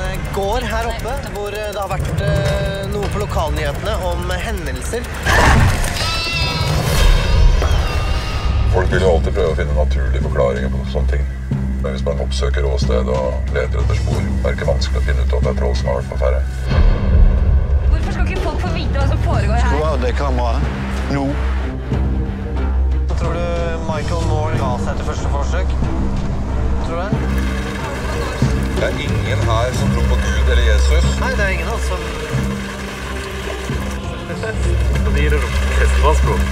gård her oppe, hvor det har vært noe på lokalnyhetene om hendelser. Folk vil jo alltid prøve å finne naturlige forklaringer på sånne ting. Men hvis man oppsøker åsted og leter etter spor, er det ikke vanskelig å finne ut at det er troll som har vært på ferde. Hvorfor skal ikke folk få vite hva som foregår her? Skru av det kameraet. Nå. Tror du Michael Moore ga seg etter første forsøk? Tror du det? Det er ingen her som tror på Gud eller Jesus. Nei, det er ingen altså. Hva gir det om kristenvannsbror?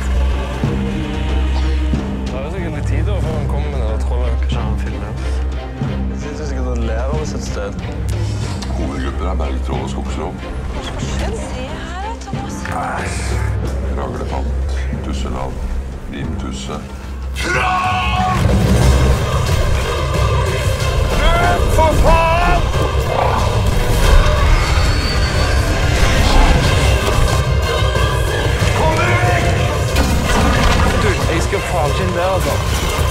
Det er sikkert litt tid da, før han kommer med det trollet. Kanskje han filmer oss. Jeg synes sikkert å lære av oss et sted. Hovedgrupper er bergtroll og skogslov. Hva skjer? Se her da, Thomas. Raglefant, tussenavn, limtusse. For faen! Kom deg! Du, jeg skal faen ikke inn der, altså.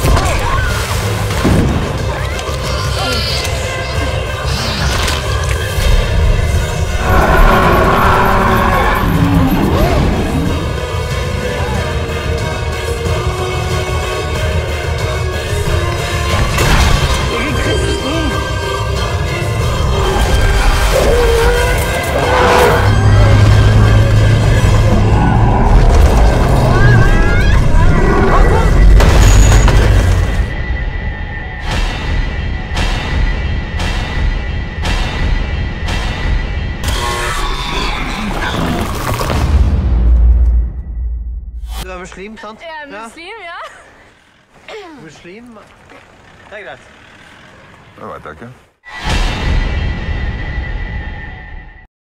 Du er muslim, sant? Jeg er muslim, ja. Muslim? Det er greit. Det vet jeg ikke.